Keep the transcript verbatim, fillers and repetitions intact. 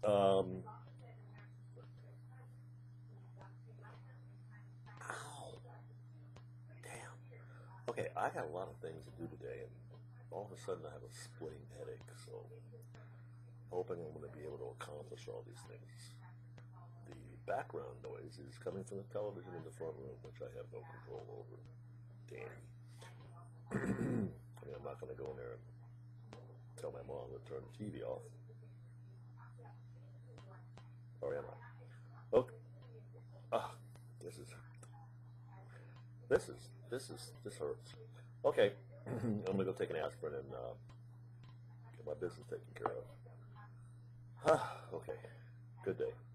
Um, ow, damn. Okay, I got a lot of things to do today, and all of a sudden I have a splitting headache, so hoping I'm going to be able to accomplish all these things. The background noise is coming from the television in the front room, which I have no control over. Danny. I mean, I'm not going to go in there and tell my mom to turn the T V off, or am I? Okay. Ah, this is this is this is this hurts. Okay, I'm gonna go take an aspirin and uh, get my business taken care of. Ah, okay, good day.